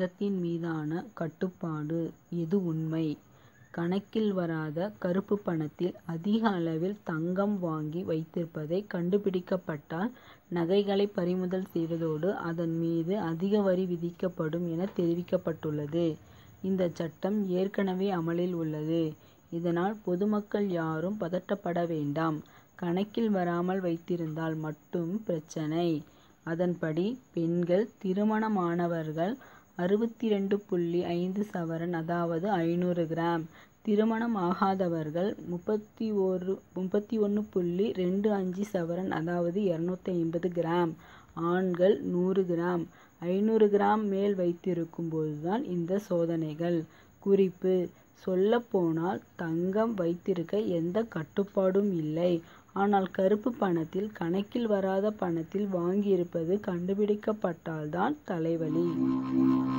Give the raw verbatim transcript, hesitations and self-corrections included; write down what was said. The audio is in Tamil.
தங்கத்தின் மீதான கட்டுப்பாடு எது உண்மை? கணக்கில் வராத கறுப்பு பணத்தில் அதிக அளவில் தங்கம் வாங்கி வைத்திருப்பதை கண்டுபிடிக்கப்பட்டால் நகைகளை பறிமுதல் செய்வதோடு அதன் மீது அதிக வரி விதிக்கப்படும் என தெரிவிக்கப்பட்டுள்ளது. இந்த சட்டம் ஏற்கனவே அமலில் உள்ளது. இதனால் பொதுமக்கள் யாரும் பதட்டப்பட வேண்டாம். கணக்கில் வராமல் வைத்திருந்தால் மட்டும் பிரச்சனை. அதன்படி பெண்கள் திருமணமானவர்கள் அறுபத்தி இரண்டு புள்ளி ஐந்து சவரன் அதாவது ஐநூறு கிராம், திருமணம் ஆகாதவர்கள் முப்பத்தி ஒரு முப்பத்தி ஒன்று புள்ளி ரெண்டு அஞ்சு சவரன் அதாவது இருநூத்தி ஐம்பது கிராம், ஆண்கள் நூறு கிராம், ஐநூறு கிராம் மேல் வைத்திருக்கும் போதுதான் இந்த சோதனைகள். குறிப்பு: சொல்லப்போனால் தங்கம் வைத்திருக்க எந்த கட்டுப்பாடும் இல்லை. ஆனால் கறுப்பு பணத்தில் கணக்கில் வராத பணத்தில் வாங்கியிருப்பது கண்டுபிடிக்கப்பட்டால்தான் தலைவலி.